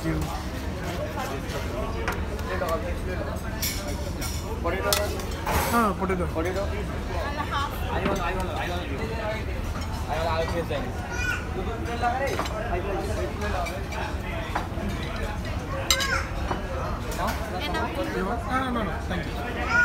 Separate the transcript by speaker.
Speaker 1: you.
Speaker 2: Potato.
Speaker 1: Potato.
Speaker 2: Potato. I will say.
Speaker 1: You want? No. Thank you.